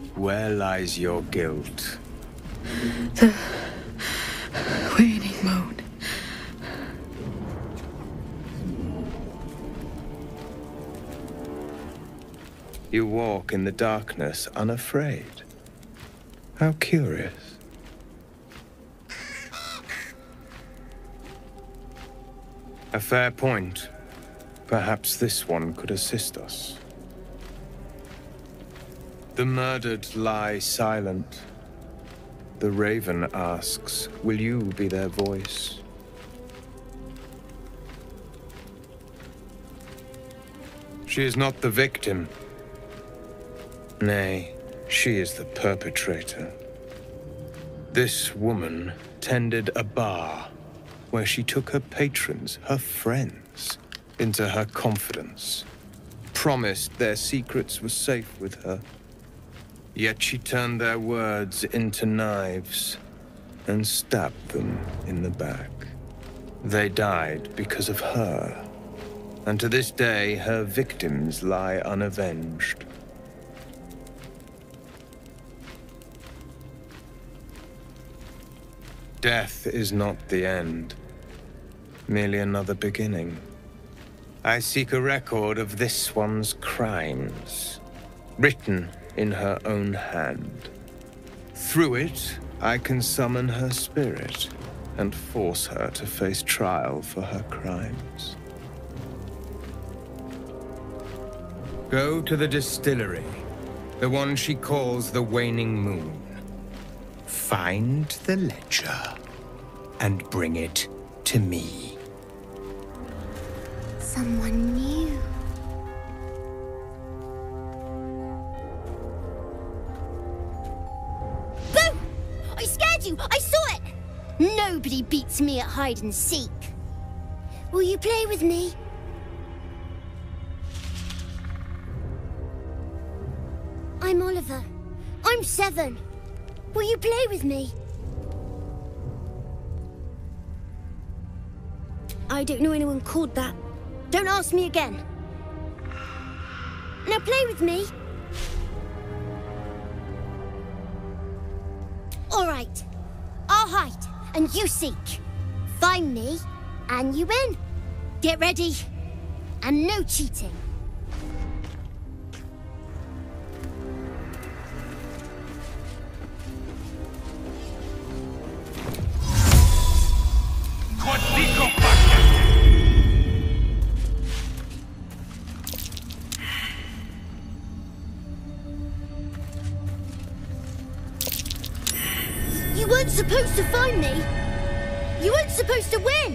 Where lies your guilt? The waning moon. You walk in the darkness unafraid. How curious. A fair point. Perhaps this one could assist us. The murdered lie silent. The raven asks, will you be their voice? She is not the victim. Nay, she is the perpetrator. This woman tended a bar where she took her patrons, her friends, into her confidence, promised their secrets were safe with her. Yet she turned their words into knives and stabbed them in the back. They died because of her, and to this day her victims lie unavenged. Death is not the end, merely another beginning. I seek a record of this one's crimes, written in her own hand. Through it, I can summon her spirit and force her to face trial for her crimes. Go to the distillery, the one she calls the Waning Moon. Find the ledger and bring it to me. Someone new. Boo! I scared you! I saw it! Nobody beats me at hide and seek. Will you play with me? I'm Oliver. I'm 7. Will you play with me? I don't know anyone called that. Don't ask me again. Now play with me. All right. I'll hide, and you seek. Find me, and you win. Get ready. And no cheating. You weren't supposed to find me. You weren't supposed to win.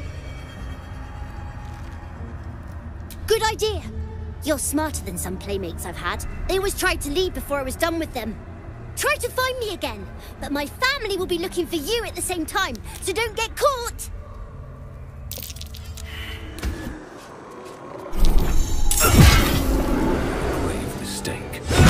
Good idea. You're smarter than some playmates I've had. They always tried to leave before I was done with them. Try to find me again, but my family will be looking for you at the same time, so don't get caught. Grave mistake.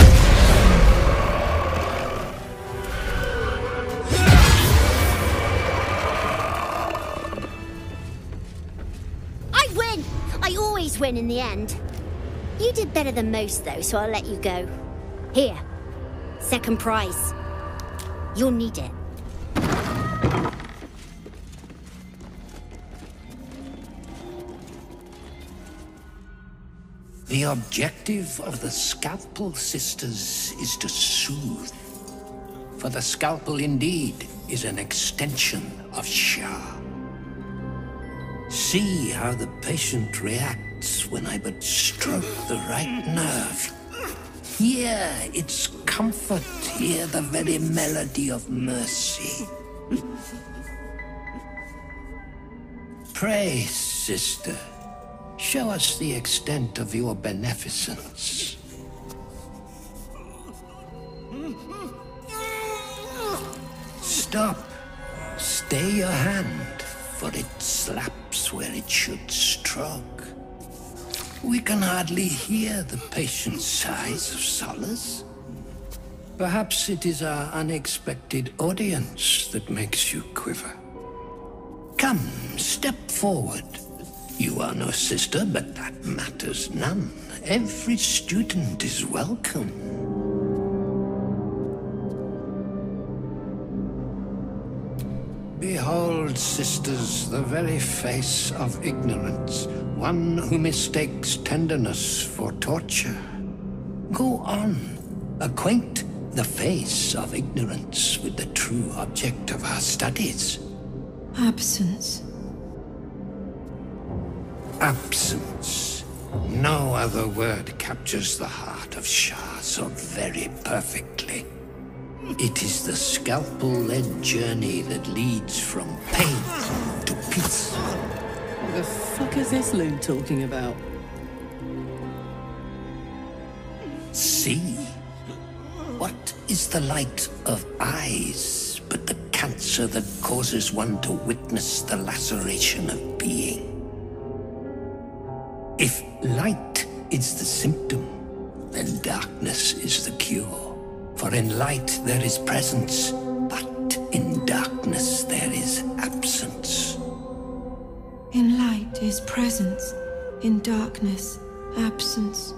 I win! I always win in the end. You did better than most, though, so I'll let you go. Here. Second prize. You'll need it. The objective of the Scalpel Sisters is to soothe. For the scalpel indeed is an extension of Shah. See how the patient reacts when I but stroke the right nerve. Hear its comfort, hear the very melody of mercy. Pray, sister, show us the extent of your beneficence. Stop. Stay your hand, for it slaps where it should stroke. We can hardly hear the patient's sighs of solace. Perhaps it is our unexpected audience that makes you quiver. Come, step forward. You are no sister, but that matters none. Every student is welcome. Behold, sisters, the very face of ignorance, one who mistakes tenderness for torture. Go on, acquaint the face of ignorance with the true object of our studies. Absence. Absence. No other word captures the heart of Shah so very perfectly. It is the scalpel-led journey that leads from pain to peace. What the fuck is this loon talking about? See? What is the light of eyes but the cancer that causes one to witness the laceration of being? If light is the symptom, then darkness is the cure. For in light there is presence, but in darkness there is absence. In light is presence, in darkness, absence.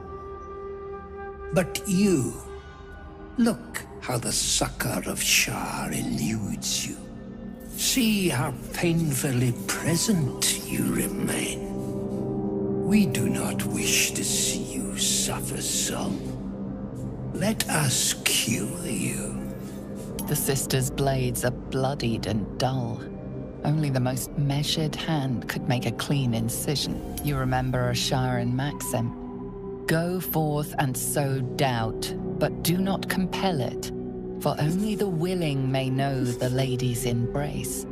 But you, look how the succor of Shah eludes you. See how painfully present you remain. We do not wish to see you suffer so. Let us cure you. The sisters' blades are bloodied and dull. Only the most measured hand could make a clean incision. You remember Ashar and Maxim. Go forth and sow doubt, but do not compel it, for only the willing may know the lady's embrace.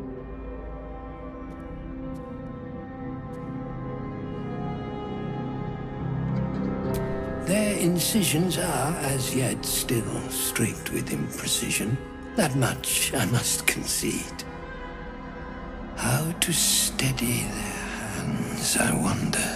Their incisions are, as yet, still straight with imprecision. That much I must concede. How to steady their hands, I wonder.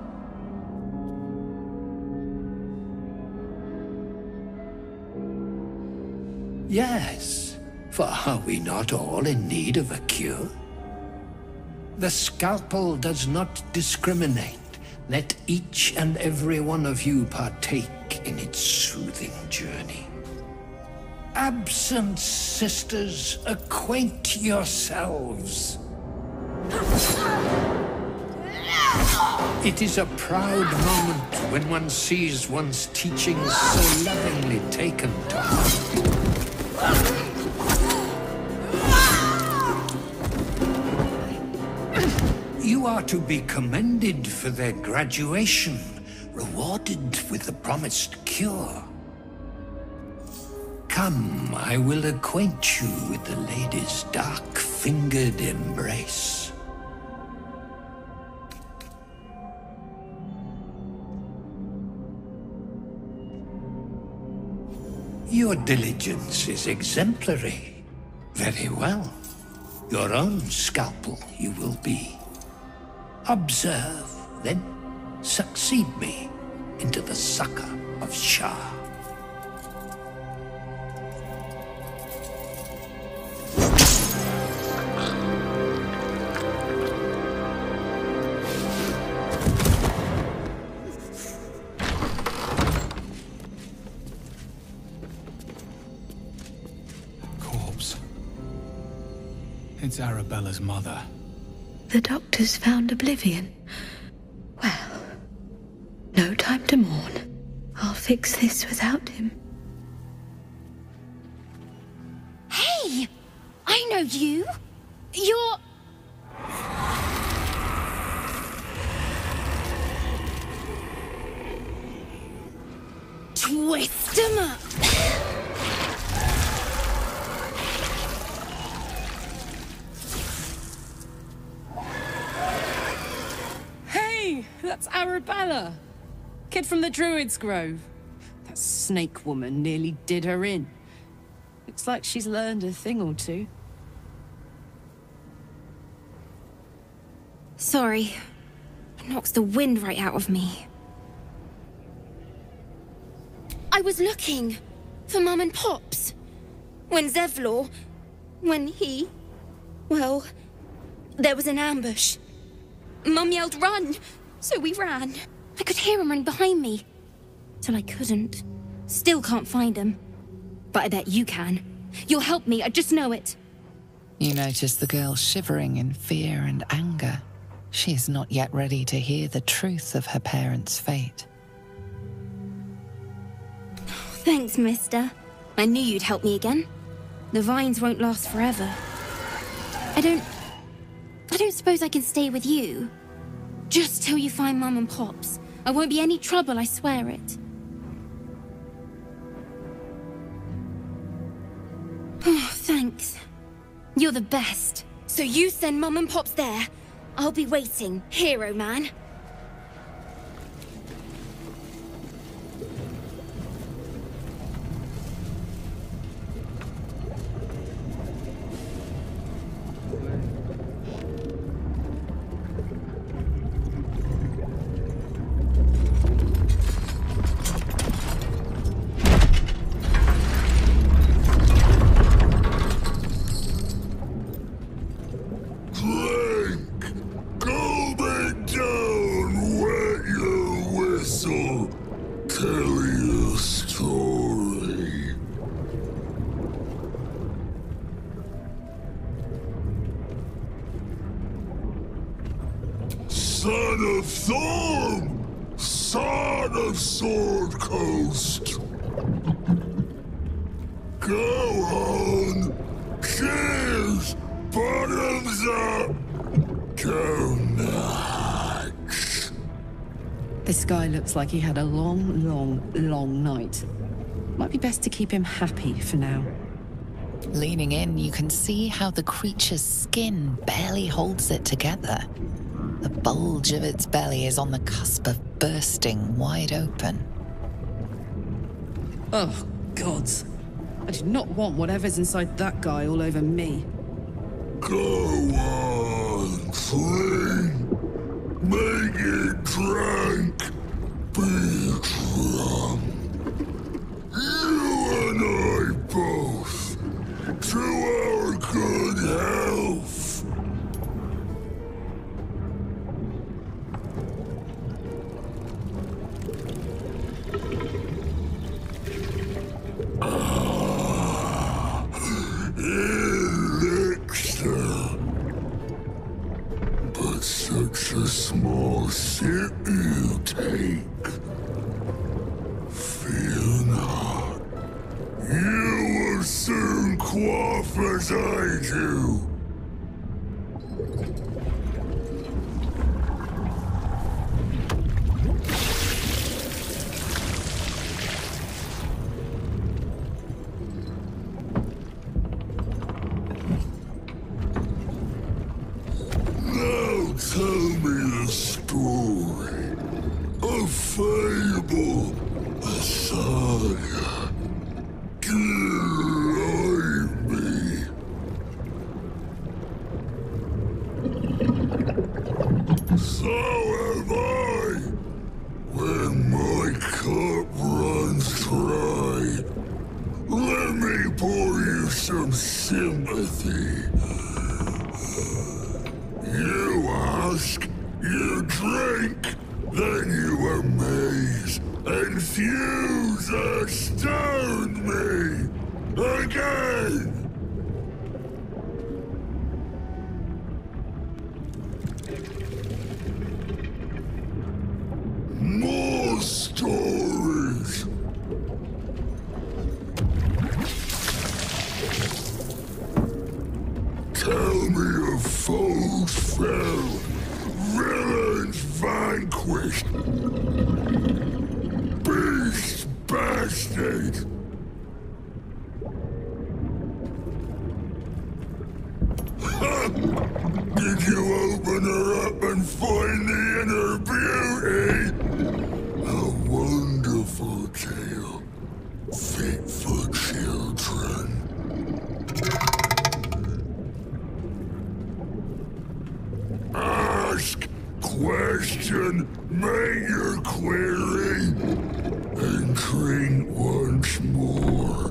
Yes, for are we not all in need of a cure? The scalpel does not discriminate. Let each and every one of you partake in its soothing journey. Absence, sisters, acquaint yourselves. It is a proud moment when one sees one's teachings so lovingly taken to heart. You are to be commended for their graduation, rewarded with the promised cure. Come, I will acquaint you with the lady's dark-fingered embrace. Your diligence is exemplary. Very well. Your own scalpel you will be. Observe, then succeed me into the succor of Shah. Corpse. It's Arabella's mother. The doctors found oblivion. Well, no time to mourn. I'll fix this without him. Hey! I know you! You're... Twist 'em up! That's Arabella. Kid from the Druid's Grove. That snake woman nearly did her in. Looks like she's learned a thing or two. Sorry. It knocks the wind right out of me. I was looking for Mum and Pops. When Zevlor... when he... well... there was an ambush. Mum yelled, "Run!" So we ran. I could hear him running behind me. Till I couldn't. Still can't find him. But I bet you can. You'll help me, I just know it. You notice the girl shivering in fear and anger. She is not yet ready to hear the truth of her parents' fate. Thanks, mister. I knew you'd help me again. The vines won't last forever. I don't suppose I can stay with you. Just till you find Mum and Pops. I won't be any trouble, I swear it. Oh, thanks. You're the best. So you send Mum and Pops there. I'll be waiting, hero man. Son of Thorm! Son of Sword Coast! Go on! Cheers! Bottoms up! Go nuts! This guy looks like he had a long night. Might be best to keep him happy for now. Leaning in, you can see how the creature's skin barely holds it together. The bulge of its belly is on the cusp of bursting wide open. Oh, gods. I do not want whatever's inside that guy all over me. Go on, clean. Make it drink. Be drunk. You and I both. To our good health. Elixir. But such a small sip you take. Fear not. You will soon quaff as I do. Tell me a story, a fable, a saga. Delight me. So have I. When my cup runs dry, let me pour you some sympathy. You ask, you drink, then you amaze, infuse, astound me again. More stories. Tell me of foes fell, villains vanquished, beasts bastard. Did you open her up and find the inner beauty? A wonderful tale, fit for children. Ask, question, make your query, and drink once more.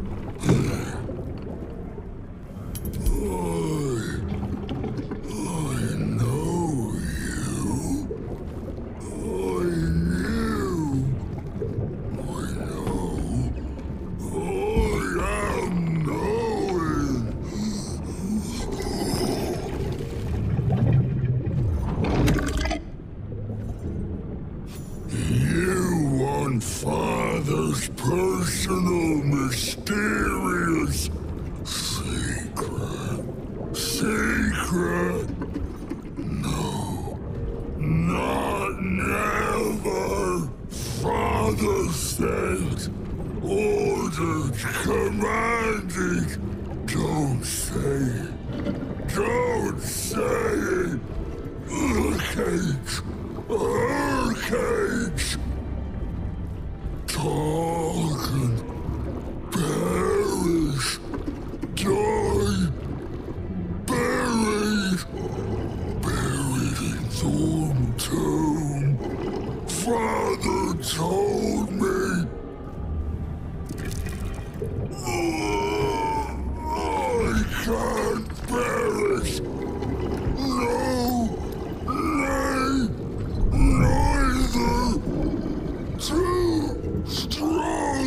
I know you. I knew. I know. I am knowing. grandfather's personal mysterious secret. Secret? No. Not never. Father said, ordered, commanded. Don't say it. Don't say it. Her cage. Her cage. Talk and perish. Die. Buried. Buried in Thorn Tomb. Father told me. I can't perish. No, nay, neither. Too strong.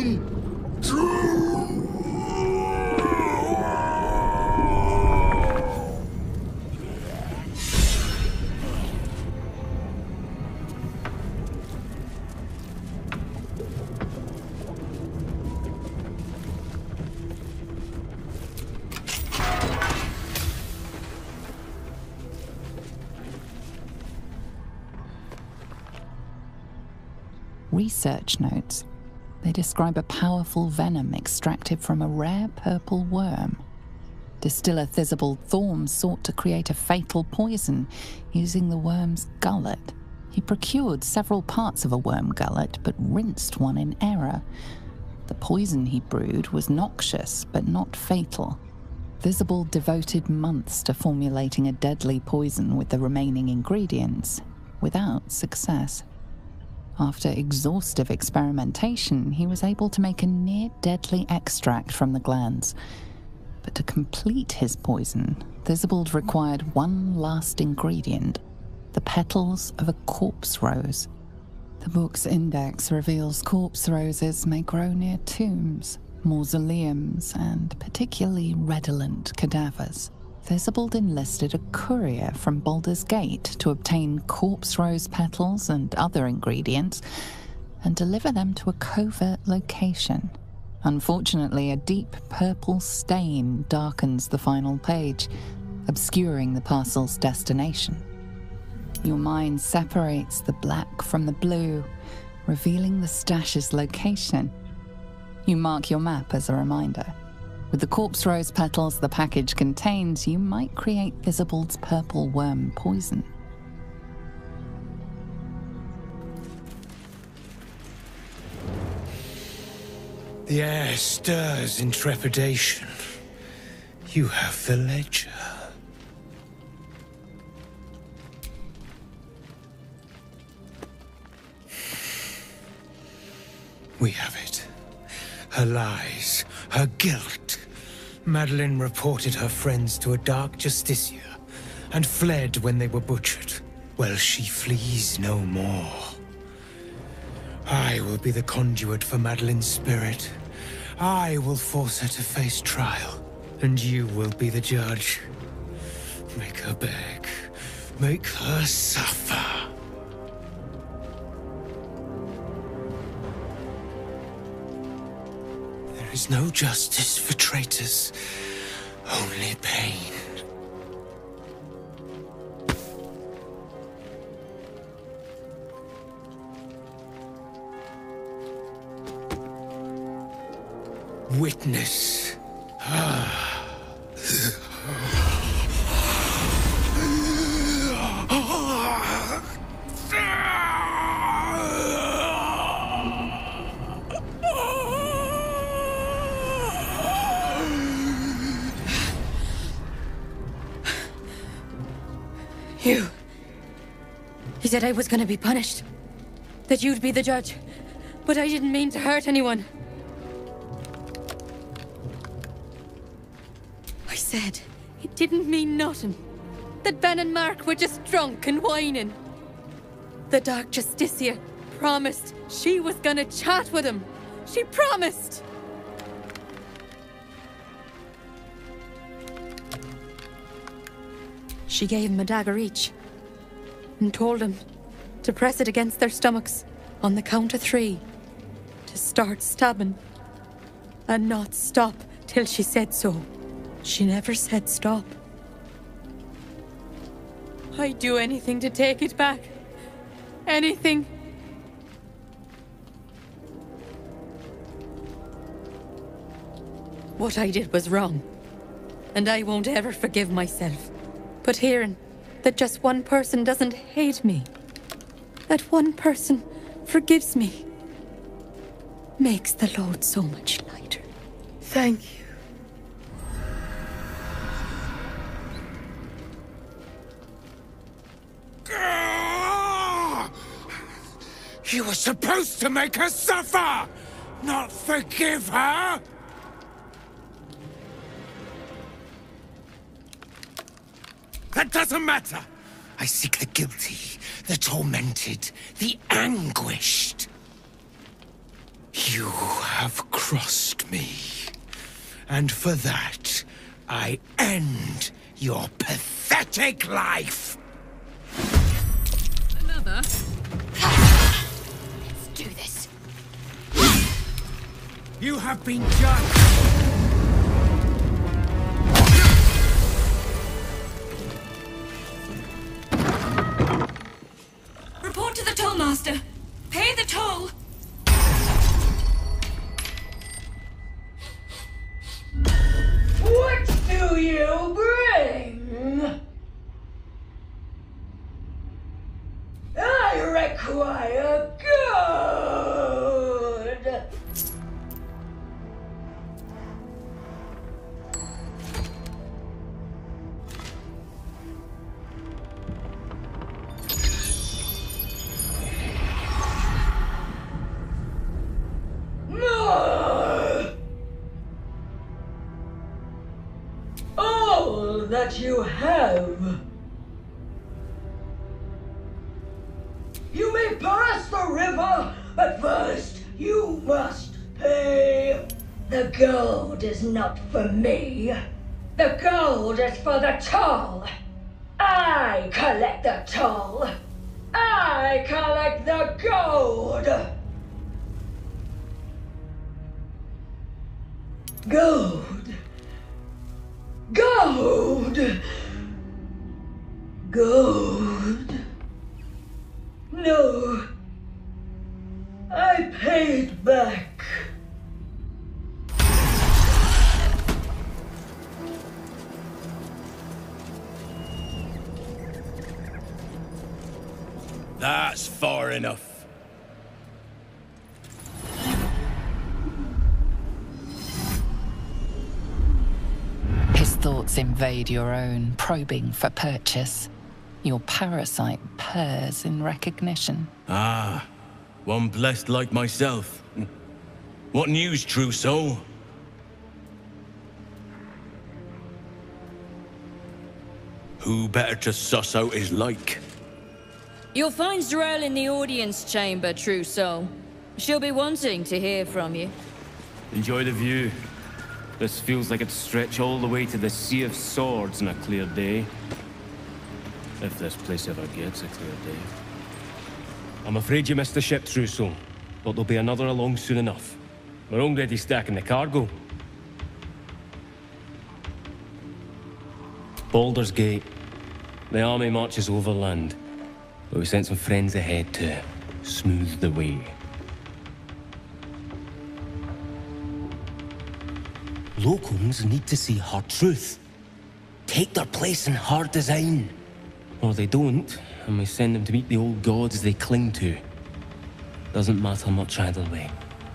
Research notes. They describe a powerful venom extracted from a rare purple worm. Distiller Thisbald Thorm sought to create a fatal poison using the worm's gullet. He procured several parts of a worm gullet, but rinsed one in error. The poison he brewed was noxious, but not fatal. Thisbald devoted months to formulating a deadly poison with the remaining ingredients, without success. After exhaustive experimentation, he was able to make a near-deadly extract from the glands. But to complete his poison, Thisbald required one last ingredient, the petals of a corpse rose. The book's index reveals corpse roses may grow near tombs, mausoleums, and particularly redolent cadavers. Thisbald enlisted a courier from Baldur's Gate to obtain corpse rose petals and other ingredients and deliver them to a covert location. Unfortunately, a deep purple stain darkens the final page, obscuring the parcel's destination. Your mind separates the black from the blue, revealing the stash's location. You mark your map as a reminder. With the corpse rose petals the package contains, you might create Thisbald's purple worm poison. The air stirs in trepidation. You have the ledger. We have it. Her lies, her guilt. Madeline reported her friends to a dark justiciar and fled when they were butchered. Well, she flees no more. I will be the conduit for Madeline's spirit. I will force her to face trial, and you will be the judge. Make her beg. Make her suffer. There is no justice for traitors, only pain. Witness. He said I was gonna be punished. That you'd be the judge. But I didn't mean to hurt anyone. I said it didn't mean nothing. That Ben and Mark were just drunk and whining. The Dark Justicia promised she was gonna chat with him. She promised! She gave him a dagger each and told him to press it against their stomachs on the count of 3. to start stabbing. And not stop till she said so. She never said stop. I'd do anything to take it back. Anything. What I did was wrong. And I won't ever forgive myself. But hearing that just one person doesn't hate me, that one person forgives me, makes the load so much lighter. Thank you. You were supposed to make her suffer, not forgive her! That doesn't matter! I seek the guilty, the tormented, the anguished. You have crossed me. And for that, I end your pathetic life! Another? Let's do this. You have been judged! Report to the tollmaster. Pay the toll. What do you bring? I require gold. More! All that you have. You may pass the river, but first you must pay. The gold is not for me. The gold is for the toll. I collect the toll. I collect the gold. Gold. Gold. Gold. No. I paid back. That's far enough. His thoughts invade your own, probing for purchase. Your parasite purrs in recognition. Ah, one blessed like myself. What news, true soul? Who better to suss out his like? You'll find Z'rell in the audience chamber, true soul. She'll be wanting to hear from you. Enjoy the view. This feels like it'd stretch all the way to the Sea of Swords on a clear day. If this place ever gets a clear day. I'm afraid you missed the ship, true soul. But there'll be another along soon enough. We're already stacking the cargo. Baldur's Gate. The army marches overland. But we sent some friends ahead to smooth the way. Locals need to see hard truth. Take their place in hard design. Or they don't, and we send them to meet the old gods they cling to. Doesn't matter much either way.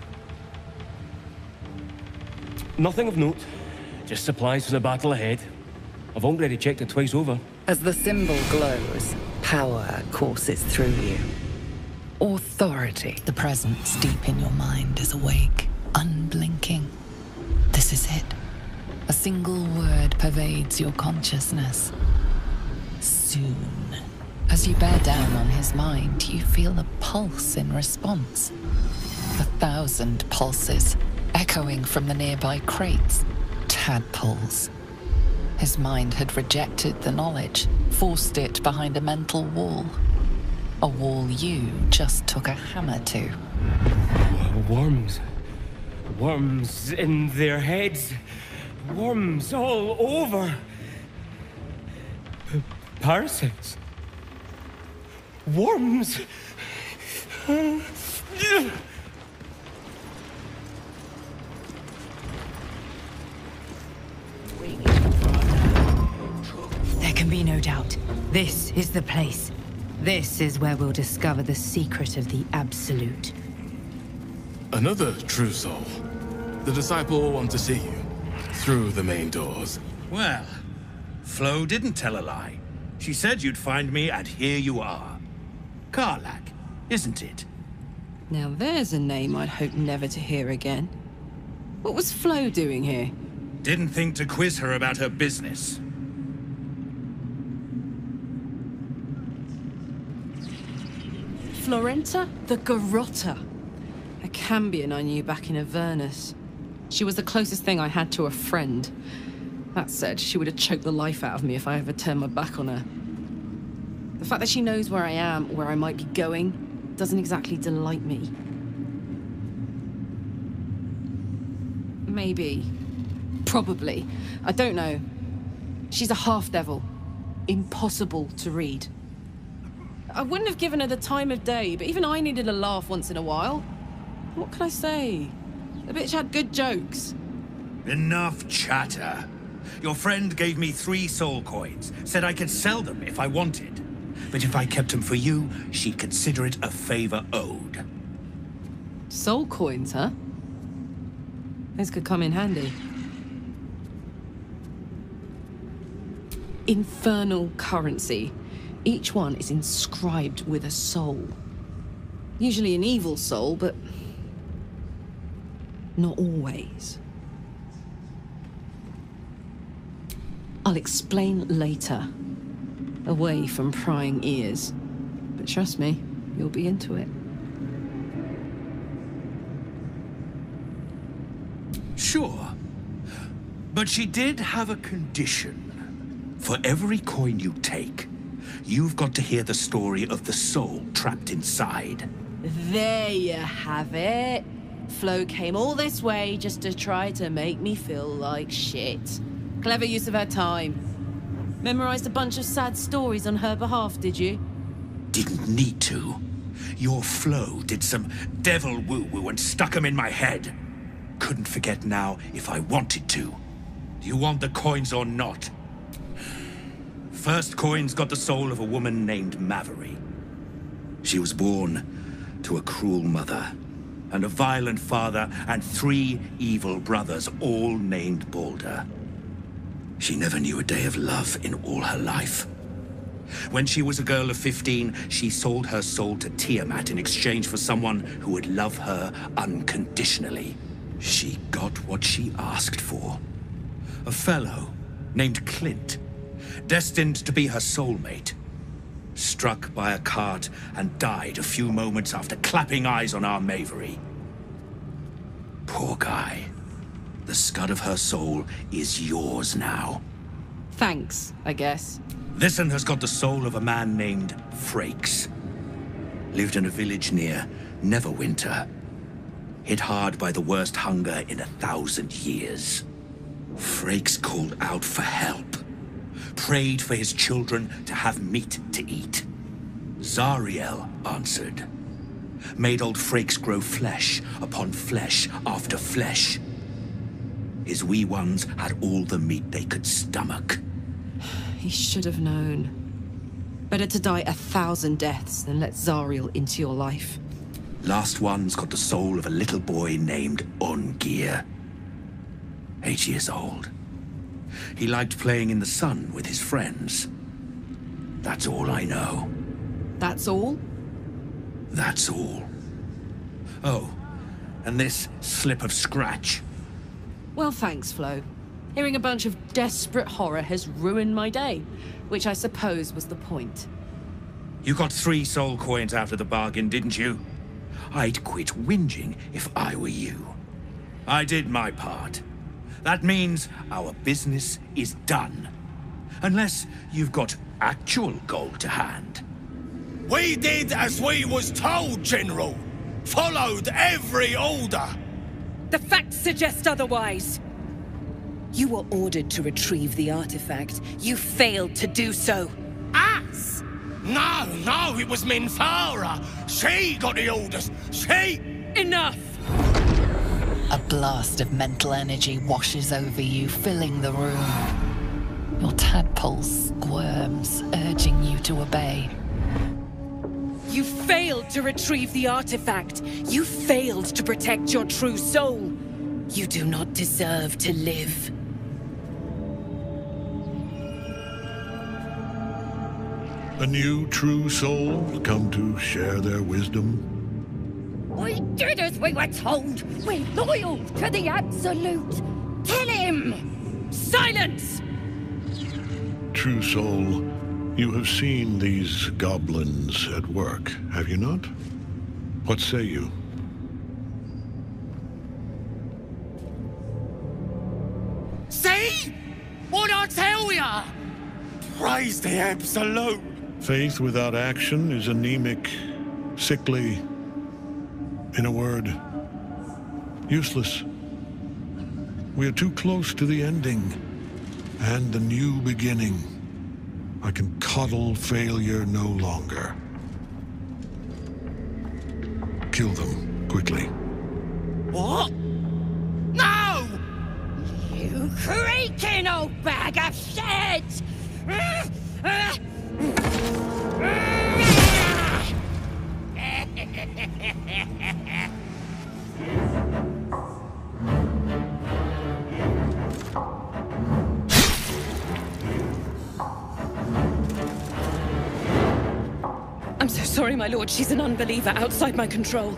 Nothing of note. Just supplies for the battle ahead. I've already checked it twice over. As the symbol glows, power courses through you. Authority. The presence deep in your mind is awake, unblinking. This is it. A single word pervades your consciousness. Soon. As you bear down on his mind, you feel a pulse in response. 1,000 pulses, echoing from the nearby crates. Tadpoles. His mind had rejected the knowledge, forced it behind a mental wall. A wall you just took a hammer to. Worms. Worms in their heads. Worms all over. Parasites. Worms. There can be no doubt. This is the place. This is where we'll discover the secret of the Absolute. Another true soul. The disciple will want to see you. Through the main doors. Well, Flo didn't tell a lie. She said you'd find me, and here you are. Karlach, isn't it? Now there's a name I'd hope never to hear again. What was Flo doing here? Didn't think to quiz her about her business. Florenta the Garotta. A Cambion I knew back in Avernus. She was the closest thing I had to a friend. That said, she would have choked the life out of me if I ever turned my back on her. The fact that she knows where I am, where I might be going, doesn't exactly delight me. Maybe. Probably. I don't know. She's a half-devil. Impossible to read. I wouldn't have given her the time of day, but even I needed a laugh once in a while. What can I say? The bitch had good jokes. Enough chatter. Your friend gave me 3 soul coins, said I could sell them if I wanted. But if I kept them for you, she'd consider it a favor owed. Soul coins, huh? Those could come in handy. Infernal currency. Each one is inscribed with a soul. Usually an evil soul, but not always. I'll explain later, away from prying ears. But trust me, you'll be into it. Sure. But she did have a condition. For every coin you take, you've got to hear the story of the soul trapped inside. There you have it. Flo came all this way just to try to make me feel like shit. Clever use of her time. Memorized a bunch of sad stories on her behalf, did you? Didn't need to. Your Flo did some devil woo-woo and stuck 'em in my head. Couldn't forget now if I wanted to. Do you want the coins or not? First coin's got the soul of a woman named Mavery. She was born to a cruel mother, and a violent father, and 3 evil brothers, all named Balder. She never knew a day of love in all her life. When she was a girl of 15, she sold her soul to Tiamat in exchange for someone who would love her unconditionally. She got what she asked for. A fellow named Clint, destined to be her soulmate. Struck by a cart and died a few moments after clapping eyes on our Mavery. Poor guy. The scud of her soul is yours now. Thanks, I guess. This one has got the soul of a man named Frakes. Lived in a village near Neverwinter. Hit hard by the worst hunger in 1,000 years. Frakes called out for help. Prayed for his children to have meat to eat. Zariel answered. Made old Frakes grow flesh upon flesh after flesh. His wee ones had all the meat they could stomach. He should have known. Better to die 1,000 deaths than let Zariel into your life. Last one's got the soul of a little boy named Ongir. 8 years old. He liked playing in the sun with his friends. That's all I know. That's all? That's all. Oh, and this slip of scratch. Well, thanks, Flo. Hearing a bunch of desperate horror has ruined my day, which I suppose was the point. You got 3 soul coins out of the bargain, didn't you? I'd quit whinging if I were you. I did my part. That means our business is done. Unless you've got actual gold to hand. We did as we was told, General. followed every order. The facts suggest otherwise. You were ordered to retrieve the artifact. You failed to do so. Us? No, it was Minthara. She got the orders. She... Enough! A blast of mental energy washes over you, filling the room. Your tadpole squirms, urging you to obey. You failed to retrieve the artifact. You failed to protect your true soul. You do not deserve to live. A new true soul come to share their wisdom? We did as we were told. We're loyal to the Absolute. Kill him! Silence! True soul, you have seen these goblins at work, have you not? What say you? See? What I tell ya? Praise the Absolute. Faith without action is anemic, sickly, in a word, useless. We are too close to the ending and the new beginning. I can coddle failure no longer. Kill them, quickly. What? No! You creaking old bag of shit! I'm so sorry, my lord. She's an unbeliever outside my control.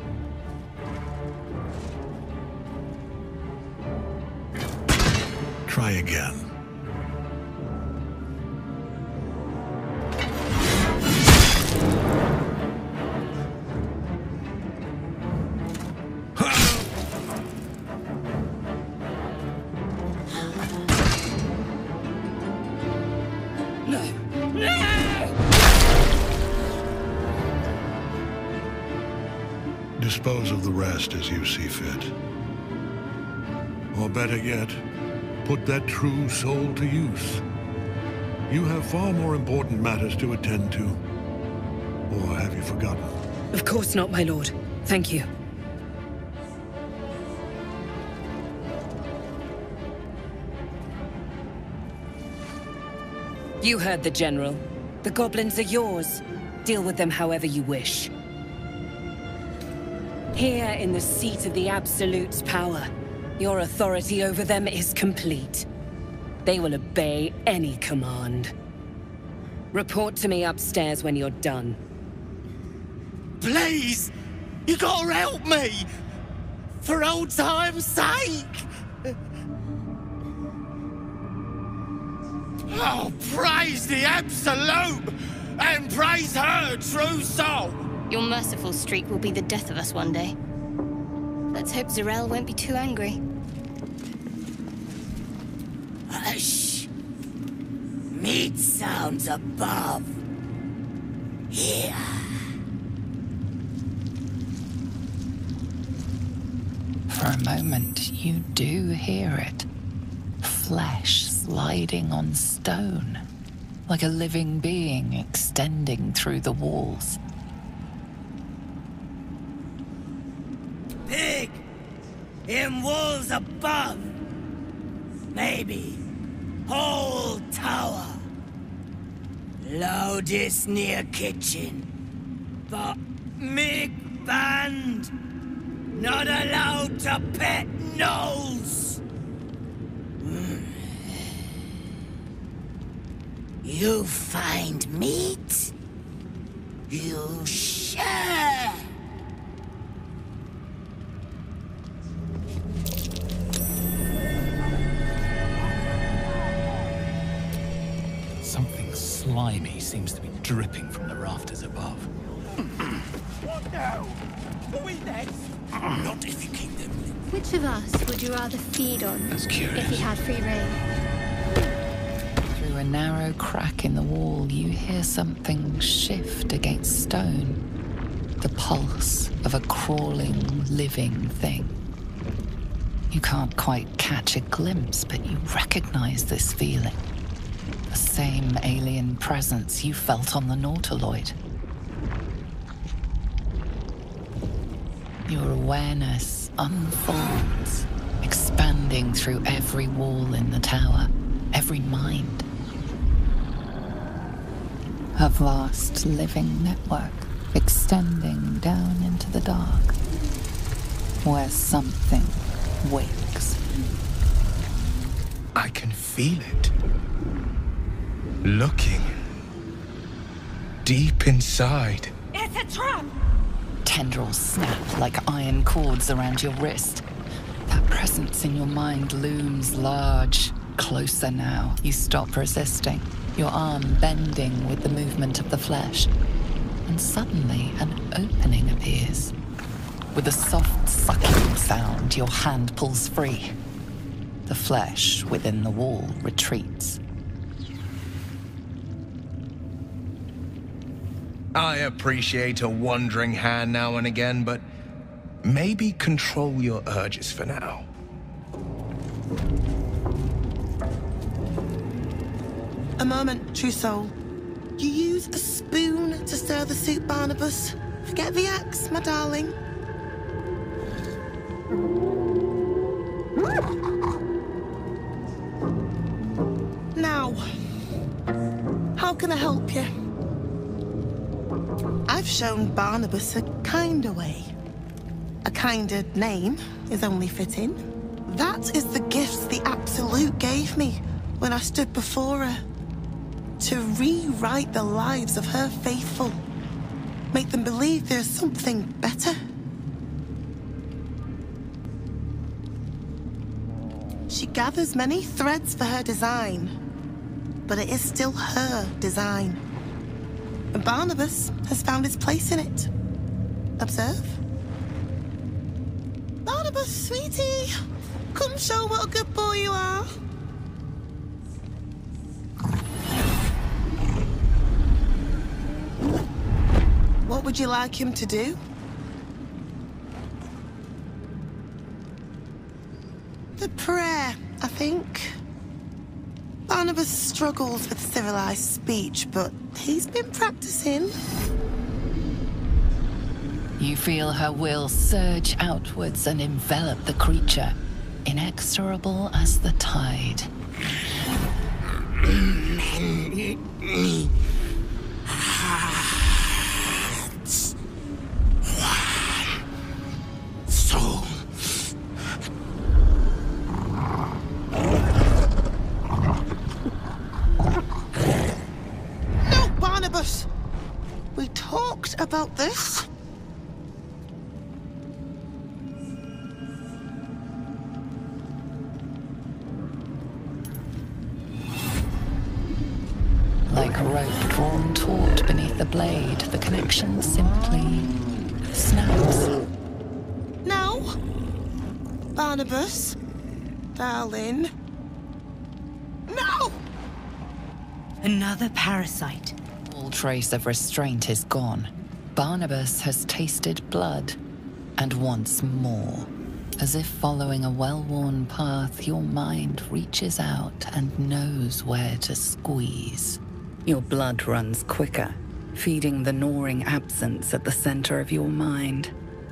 Try again. Dispose of the rest as you see fit. Or better yet, put that true soul to use. You have far more important matters to attend to. Or have you forgotten? Of course not, my lord. Thank you. You heard the General. The goblins are yours. Deal with them however you wish. Here in the seat of the Absolute's power, your authority over them is complete. They will obey any command. Report to me upstairs when you're done. Please! You gotta help me! For old time's sake! Oh, praise the Absolute! And praise her true soul! Your merciful streak will be the death of us one day. Let's hope Z'rell won't be too angry. Hush! Meat sounds above. Here. For a moment, you do hear it. Flesh sliding on stone, like a living being extending through the walls. Pig! In walls above! Maybe. Whole tower. Loudest near kitchen. But Mig banned. Not allowed to pet gnolls. You find meat? You share. Something slimy seems to be dripping from the rafters above. What now? Are we next? Not if you keep them. Which of us would you rather feed on? That's curious. If he had free reign? Through a narrow crack in the wall, you hear something shift against stone. the pulse of a crawling, living thing. You can't quite catch a glimpse, but you recognize this feeling. The same alien presence you felt on the Nautiloid. Your awareness unfolds, expanding through every wall in the tower, every mind. A vast living network extending down into the dark, where something wakes. I can feel it. Looking. Deep inside. It's a trap! Tendrils snap like iron cords around your wrist. That presence in your mind looms large. Closer now. You stop resisting, your arm bending with the movement of the flesh. And suddenly, an opening appears. With a soft sucking sound, your hand pulls free. The flesh within the wall retreats. I appreciate a wandering hand now and again, but maybe control your urges for now. A moment, true soul. You use a spoon to stir the soup, Barnabas. Forget the axe, my darling. Now, how can I help you? I've shown Barnabas a kinder way. A kinder name is only fitting. That is the gift the Absolute gave me when I stood before her. To rewrite the lives of her faithful. Make them believe there's something better. She gathers many threads for her design, but it is still her design. And Barnabas has found his place in it. Observe. Barnabas, sweetie, come show what a good boy you are. What would you like him to do? The prayer, I think. Barnabas struggles with civilized speech, but he's been practicing. You feel her will surge outwards and envelop the creature, inexorable as the tide. Soul. No, Barnabas! We talked about this. Like a rope drawn taut beneath the blade, the connection simply snaps. No! Barnabas, darling. No! Another parasite. All trace of restraint is gone. Barnabas has tasted blood, and wants more. As if following a well-worn path, your mind reaches out and knows where to squeeze. Your blood runs quicker, feeding the gnawing absence at the center of your mind.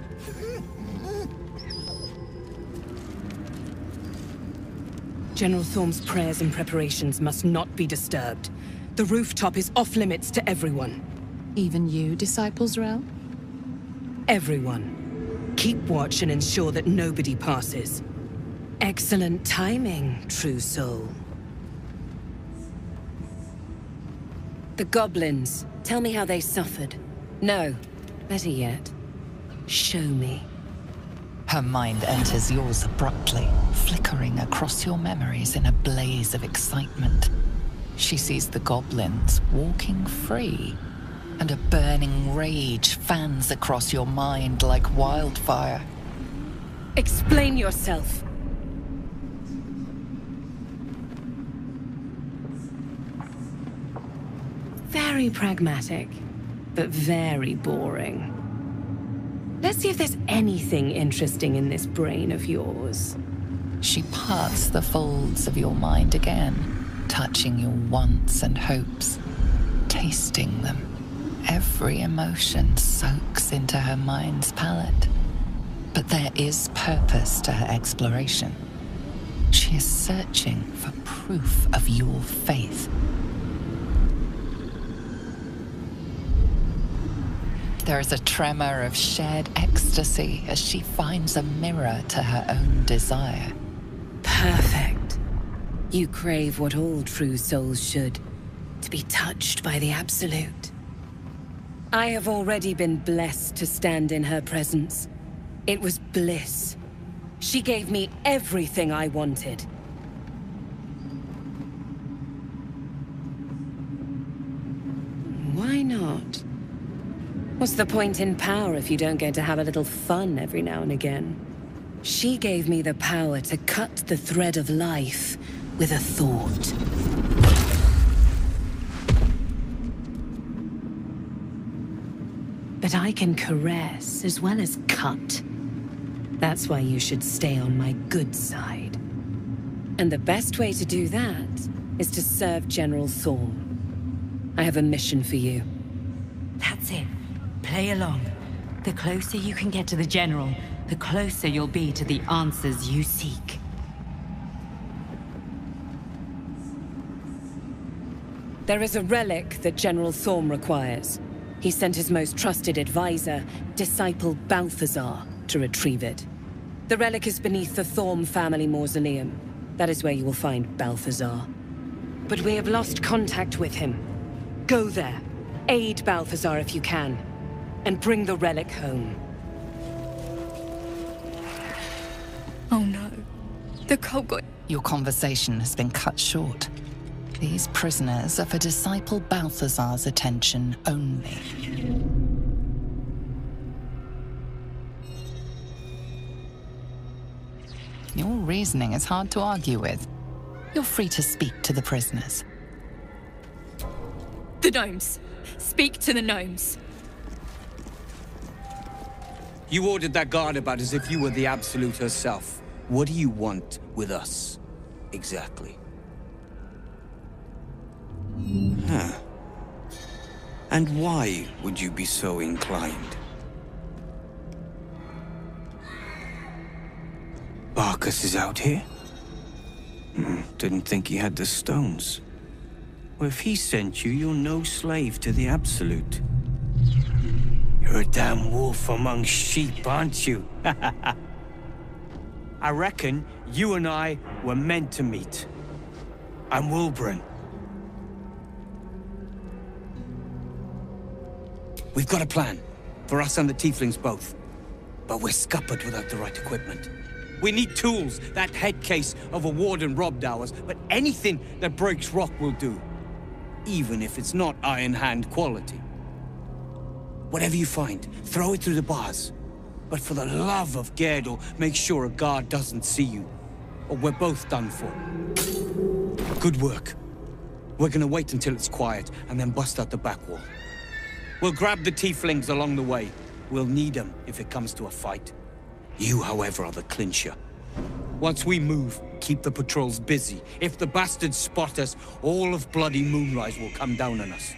General Thorm's prayers and preparations must not be disturbed. The rooftop is off-limits to everyone. Even you, Disciple Z'rell? Everyone. Keep watch and ensure that nobody passes. Excellent timing, true soul. The goblins. Tell me how they suffered. No, better yet, show me. Her mind enters yours abruptly, flickering across your memories in a blaze of excitement. She sees the goblins walking free, and a burning rage fans across your mind like wildfire. Explain yourself. Very pragmatic, but very boring. Let's see if there's anything interesting in this brain of yours. She parts the folds of your mind again, touching your wants and hopes, tasting them. Every emotion soaks into her mind's palette. But there is purpose to her exploration. She is searching for proof of your faith. There is a tremor of shared ecstasy as she finds a mirror to her own desire. Perfect. You crave what all true souls should, to be touched by the Absolute. I have already been blessed to stand in her presence. It was bliss. She gave me everything I wanted. Why not? What's the point in power if you don't get to have a little fun every now and again? She gave me the power to cut the thread of life with a thought. But I can caress as well as cut. That's why you should stay on my good side. And the best way to do that is to serve General Thorm. I have a mission for you. That's it. Play along. The closer you can get to the General, the closer you'll be to the answers you seek. There is a relic that General Thorm requires. He sent his most trusted advisor, Disciple Balthazar, to retrieve it. The relic is beneath the Thorm family mausoleum. That is where you will find Balthazar. But we have lost contact with him. Go there, aid Balthazar if you can, and bring the relic home. Oh no. The Kobold. Your conversation has been cut short. These prisoners are for Disciple Balthazar's attention only. Your reasoning is hard to argue with. You're free to speak to the prisoners. The gnomes. Speak to the gnomes. You ordered that guard about as if you were the Absolute herself. What do you want with us, exactly? Huh. And why would you be so inclined? Barcus is out here? Didn't think he had the stones. Well, if he sent you, you're no slave to the Absolute. You're a damn wolf among sheep, aren't you? I reckon you and I were meant to meet. I'm Wulbren. We've got a plan, for us and the Tieflings both. But we're scuppered without the right equipment. We need tools. That head case of a warden robbed ours, but anything that breaks rock will do. Even if it's not Iron Hand quality. Whatever you find, throw it through the bars. But for the love of Gerdor, make sure a guard doesn't see you, or we're both done for. Good work. We're gonna wait until it's quiet, and then bust out the back wall. We'll grab the Tieflings along the way. We'll need them if it comes to a fight. You, however, are the clincher. Once we move, keep the patrols busy. If the bastards spot us, all of bloody Moonrise will come down on us.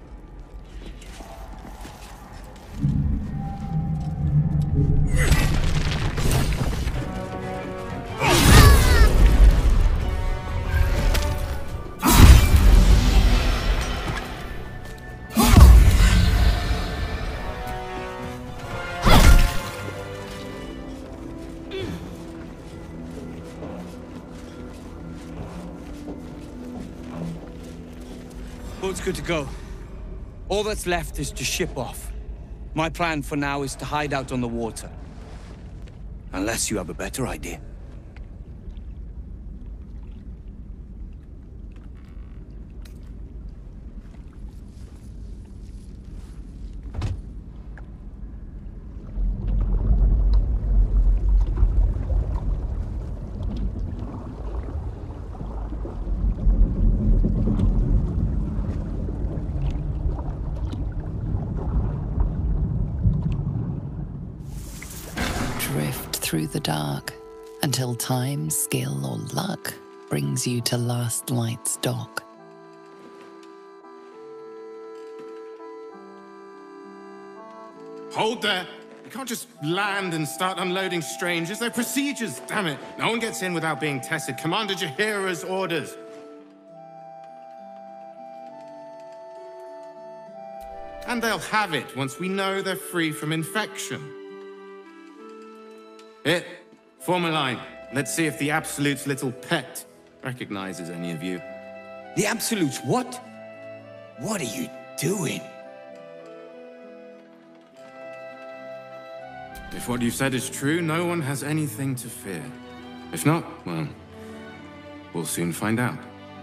Boat's good to go. All that's left is to ship off. My plan for now is to hide out on the water. Unless you have a better idea. through the dark until time, skill, or luck brings you to Last Light's dock. Hold there! You can't just land and start unloading strangers. There are procedures, damn it. No one gets in without being tested. Commander Jaheira's orders. And they'll have it once we know they're free from infection. Here, form a line. Let's see if the Absolute's little pet recognizes any of you. The Absolute's what? What are you doing? If what you've said is true, no one has anything to fear. If not, well, we'll soon find out.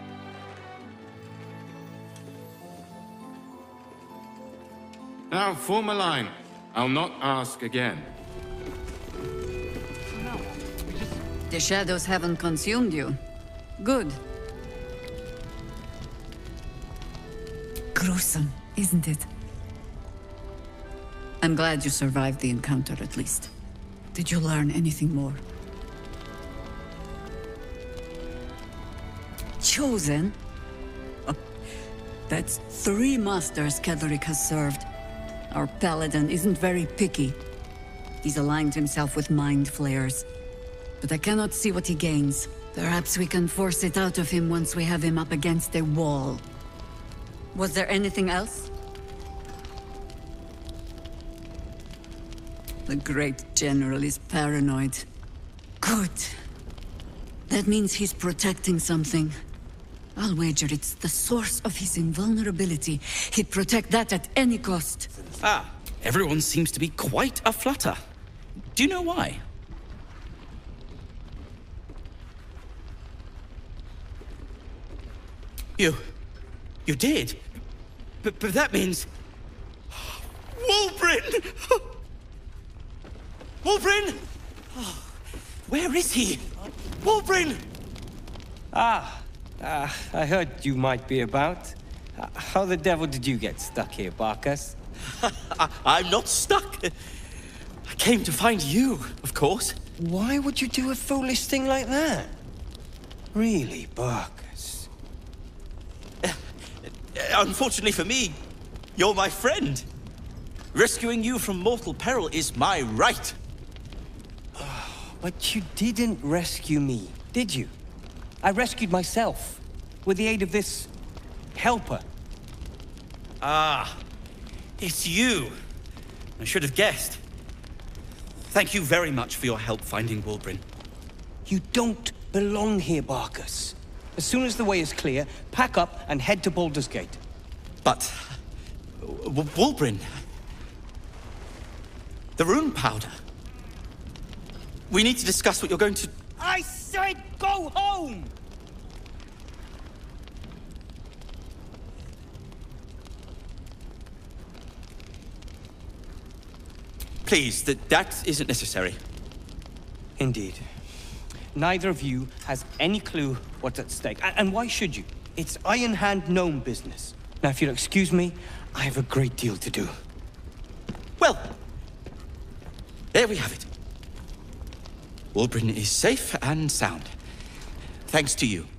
Now, form a line. I'll not ask again. The shadows haven't consumed you. Good. Gruesome, isn't it? I'm glad you survived the encounter, at least. Did you learn anything more? Chosen? Oh, that's 3 masters Ketheric has served. Our paladin isn't very picky. He's aligned himself with mind flayers. But I cannot see what he gains. Perhaps we can force it out of him once we have him up against a wall. Was there anything else? The great general is paranoid. Good. That means he's protecting something. I'll wager it's the source of his invulnerability. He'd protect that at any cost. Ah, everyone seems to be quite aflutter. Do you know why? You did? But that means... Wulbren! Wulbren! Oh, where is he? Wulbren! I heard you might be about. How the devil did you get stuck here, Barcus? I'm not stuck. I came to find you, of course. Why would you do a foolish thing like that? Really, Barcus? Unfortunately for me, you're my friend. Rescuing you from mortal peril is my right. But you didn't rescue me, did you? I rescued myself, with the aid of this... helper. Ah, it's you. I should have guessed. Thank you very much for your help finding Wulbren. You don't belong here, Barcus. As soon as the way is clear, pack up and head to Baldur's Gate. But... Wulbren... The rune powder... We need to discuss what you're going to... I said go home! Please, that isn't necessary. Indeed. Neither of you has any clue what's at stake. And why should you? It's Iron Hand gnome business. Now, if you'll excuse me, I have a great deal to do. Well, there we have it. Wulbren is safe and sound. Thanks to you.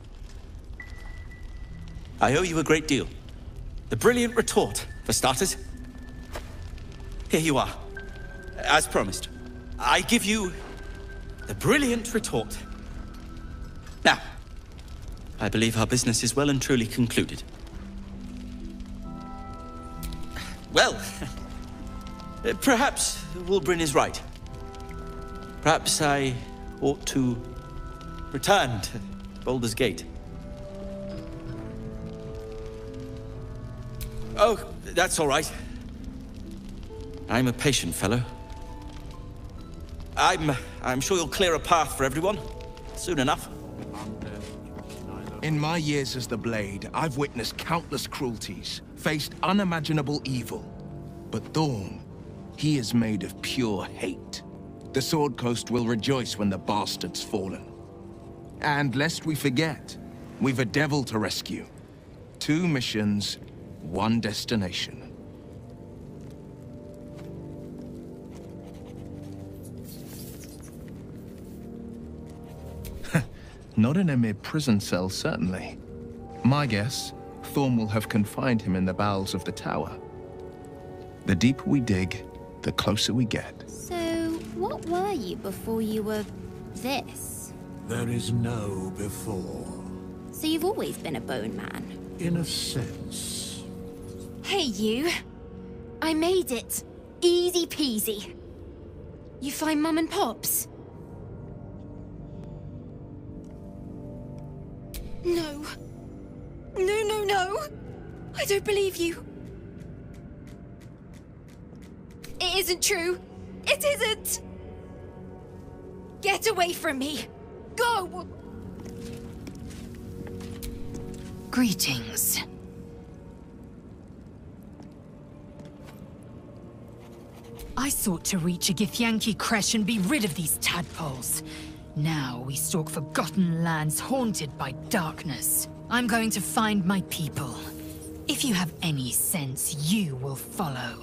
I owe you a great deal. The brilliant retort, for starters. Here you are. As promised. I give you the brilliant retort. Now, I believe our business is well and truly concluded. Well, perhaps Wulbren is right. Perhaps I ought to return to Baldur's Gate. Oh, that's all right. I'm a patient fellow. I'm sure you'll clear a path for everyone, soon enough. In my years as the Blade, I've witnessed countless cruelties, faced unimaginable evil. But Thorn, he is made of pure hate. The Sword Coast will rejoice when the bastard's fallen. And lest we forget, we've a devil to rescue. 2 missions, 1 destination. Not in a mere prison cell, certainly. My guess, Thorm will have confined him in the bowels of the tower. The deeper we dig, the closer we get. So, what were you before you were this? There is no before. So you've always been a bone man? In a sense. Hey, you. I made it. Easy peasy. You find Mum and Pops? No. No, no, no. I don't believe you. It isn't true. It isn't. Get away from me. Go. Greetings. I sought to reach a Githyanki Creche and be rid of these tadpoles. Now we stalk forgotten lands haunted by darkness. I'm going to find my people. If you have any sense, you will follow.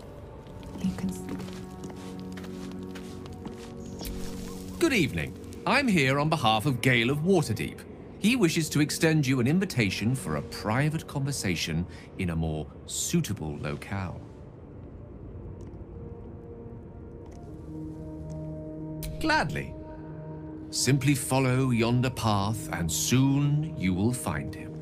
Good evening. I'm here on behalf of Gale of Waterdeep. He wishes to extend you an invitation for a private conversation in a more suitable locale. Gladly. Simply follow yonder path, and soon you will find him.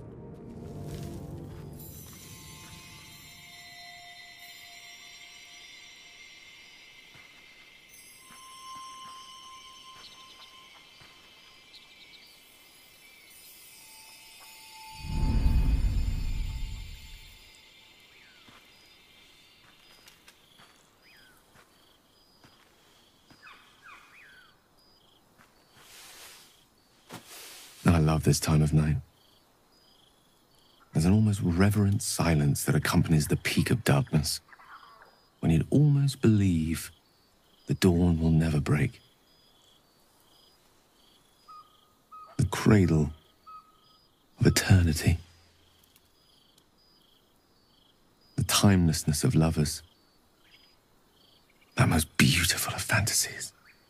I love this time of night. There's an almost reverent silence that accompanies the peak of darkness, when you'd almost believe the dawn will never break. The cradle of eternity. The timelessness of lovers. That most beautiful of fantasies.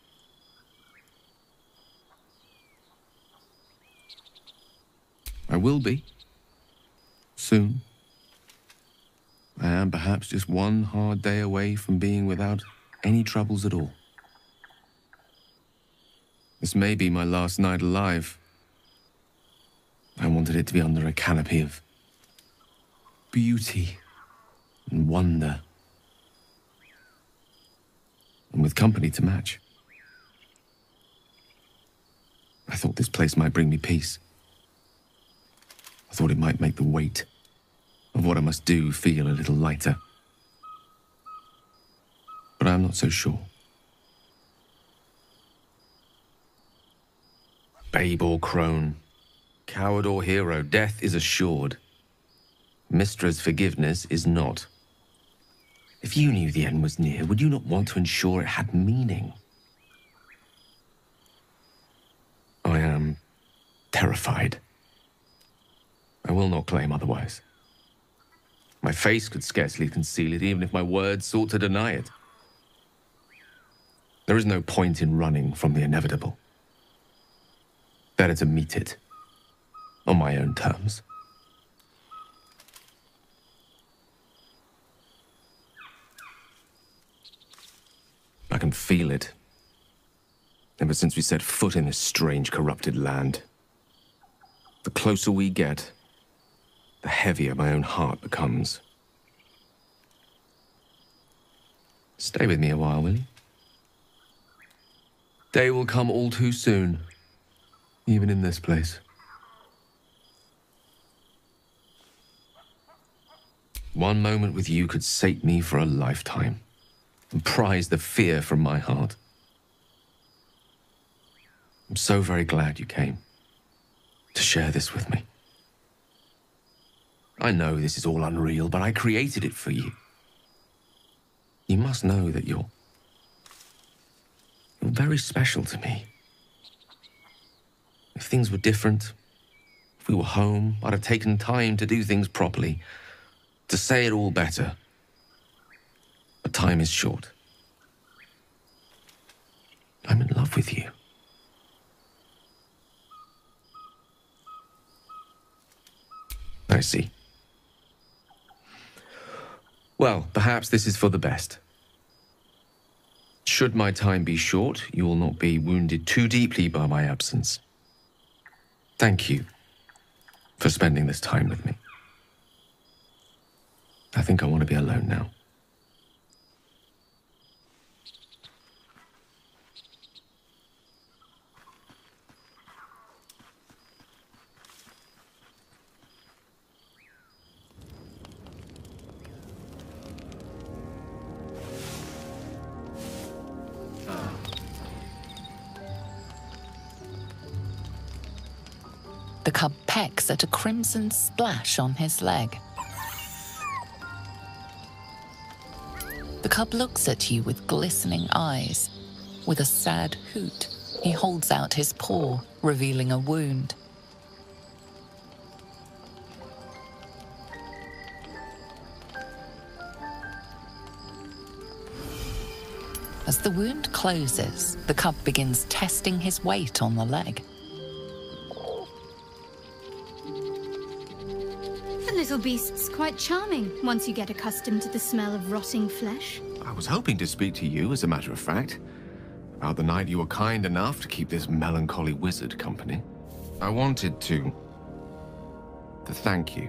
I will be. Soon. I am perhaps just one hard day away from being without any troubles at all. This may be my last night alive. I wanted it to be under a canopy of beauty and wonder, and with company to match. I thought this place might bring me peace. I thought it might make the weight of what I must do feel a little lighter. But I'm not so sure. Babe or crone, coward or hero, death is assured. Mystra's forgiveness is not. If you knew the end was near, would you not want to ensure it had meaning? I am terrified. I will not claim otherwise. My face could scarcely conceal it, even if my words sought to deny it. There is no point in running from the inevitable. Better to meet it on my own terms. I can feel it. Ever since we set foot in this strange, corrupted land. The closer we get, the heavier my own heart becomes. Stay with me a while, will you? Day will come all too soon, even in this place. One moment with you could sate me for a lifetime, and prize the fear from my heart. I'm so very glad you came to share this with me. I know this is all unreal, but I created it for you. You must know that you're very special to me. If things were different, if we were home, I'd have taken time to do things properly, to say it all better. But time is short. I'm in love with you. I see. Well, perhaps this is for the best. Should my time be short, you will not be wounded too deeply by my absence. Thank you for spending this time with me. I think I want to be alone now. The cub pecks at a crimson splash on his leg. The cub looks at you with glistening eyes. With a sad hoot, he holds out his paw, revealing a wound. As the wound closes, the cub begins testing his weight on the leg. The little beast's quite charming once you get accustomed to the smell of rotting flesh. I was hoping to speak to you, as a matter of fact, about the night you were kind enough to keep this melancholy wizard company. I wanted to thank you.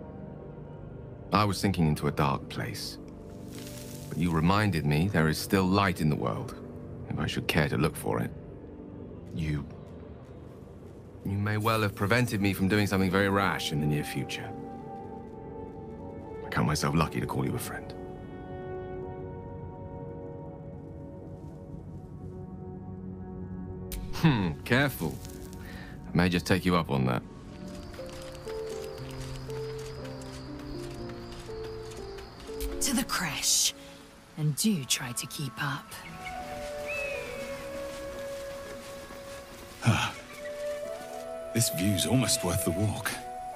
I was sinking into a dark place. But you reminded me there is still light in the world, if I should care to look for it. You may well have prevented me from doing something very rash in the near future. I count myself lucky to call you a friend. Careful. I may just take you up on that. To the creche. And do try to keep up. This view's almost worth the walk.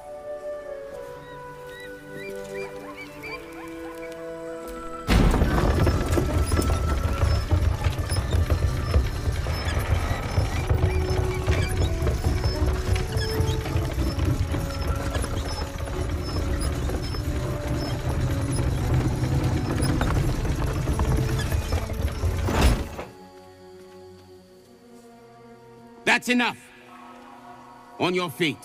That's enough. On your feet.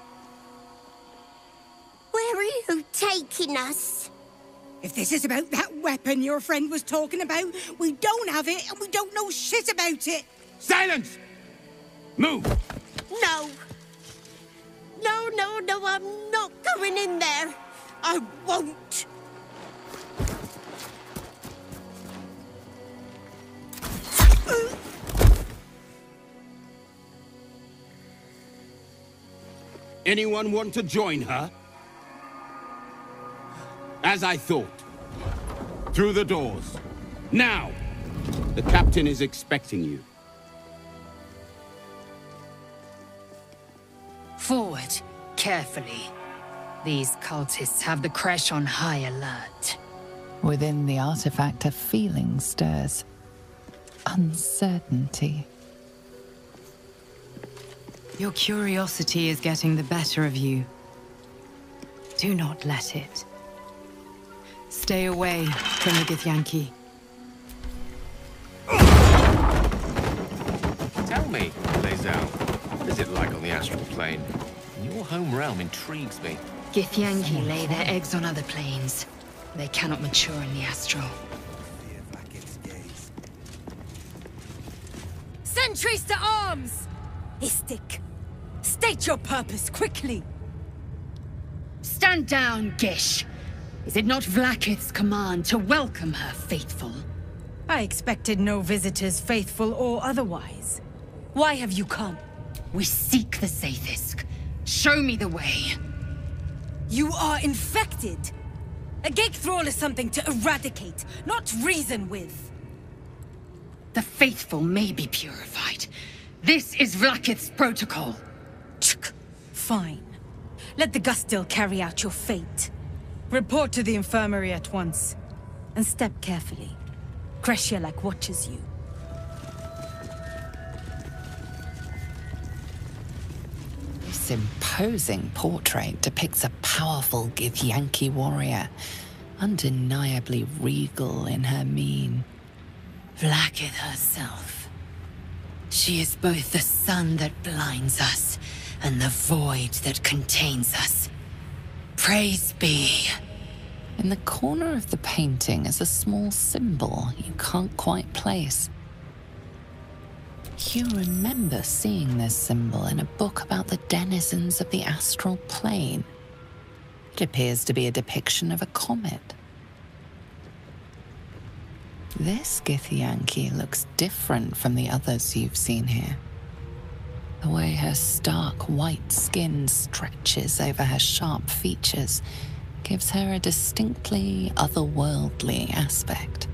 Where are you taking us? If this is about that weapon your friend was talking about, we don't have it and we don't know shit about it. Silence! Move! No. No, I'm not going in there. I won't. Anyone want to join her? As I thought. Through the doors. Now! The captain is expecting you. Forward, carefully. These cultists have the creche on high alert. Within the artifact, a feeling stirs. Uncertainty. Your curiosity is getting the better of you. Do not let it. Stay away from the Githyanki. Tell me, Lae'zel, what is it like on the astral plane? Your home realm intrigues me. Githyanki lay their eggs on other planes. They cannot mature in the astral. Sentries to arms! Istik, state your purpose quickly. Stand down, Gish. Is it not Vlaakith's command to welcome her faithful? I expected no visitors, faithful or otherwise. Why have you come? We seek the Saythisk. Show me the way. You are infected. A Ghaik Thrall is something to eradicate, not reason with. The faithful may be purified. This is Vlaakith's protocol. Fine. Let the Gustil carry out your fate. Report to the infirmary at once. And step carefully. Kresh'Yalak watches you. This imposing portrait depicts a powerful Githyanki warrior, undeniably regal in her mien. Vlaakith herself. She is both the sun that blinds us and the void that contains us. Praise be. In the corner of the painting is a small symbol you can't quite place. You remember seeing this symbol in a book about the denizens of the astral plane. It appears to be a depiction of a comet. This Githyanki looks different from the others you've seen here. The way her stark white skin stretches over her sharp features gives her a distinctly otherworldly aspect.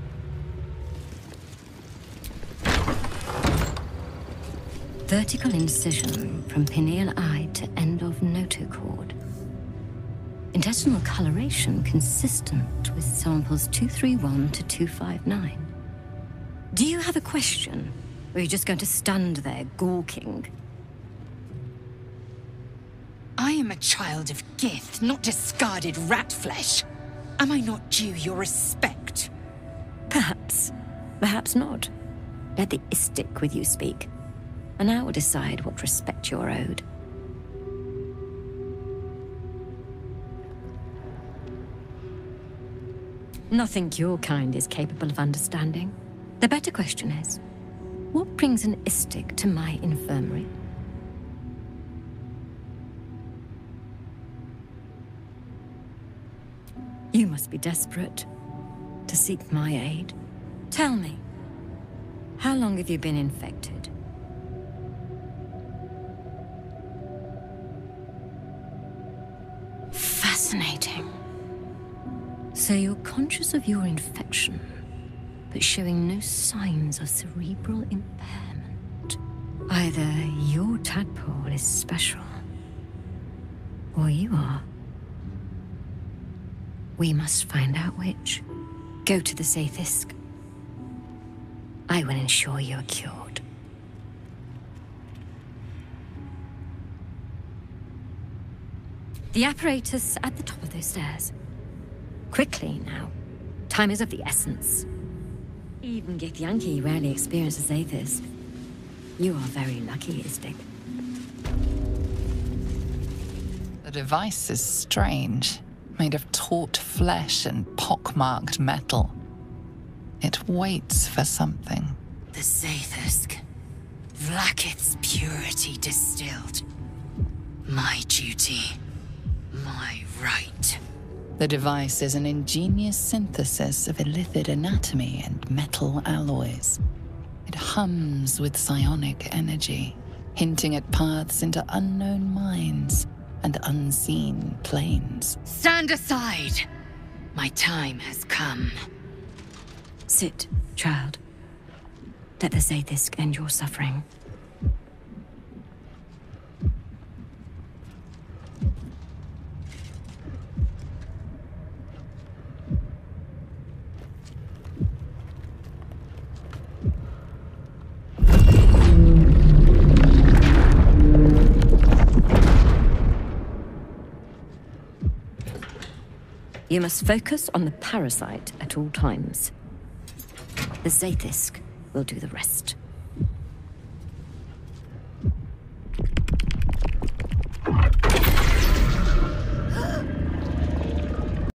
Vertical incision from pineal eye to end of notochord. Intestinal coloration consistent with samples 231 to 259. Do you have a question? Or are you just going to stand there gawking? I am a child of Gith, not discarded rat flesh. Am I not due your respect? Perhaps. Perhaps not. Let the Istik with you speak, and I will decide what respect you're owed. Nothing your kind is capable of understanding. The better question is, what brings an Istik to my infirmary? You must be desperate to seek my aid. Tell me, how long have you been infected? Fascinating. So you're conscious of your infection, but showing no signs of cerebral impairment. Either your tadpole is special, or you are. We must find out which. Go to the Zaith'isk. I will ensure you are cured. The apparatus at the top of those stairs. Quickly now. Time is of the essence. Even Githyanki rarely experiences Zaith'isk. You are very lucky, Istik. The device is strange, made of taut flesh and pockmarked metal. It waits for something. The Zaith'isk. Vlaakith's purity distilled. My duty. My right. The device is an ingenious synthesis of illithid anatomy and metal alloys. It hums with psionic energy, hinting at paths into unknown minds and unseen planes. Stand aside! My time has come. Sit, child. Let the Zaith'isk end your suffering. You must focus on the parasite at all times. The Zaith'isk will do the rest.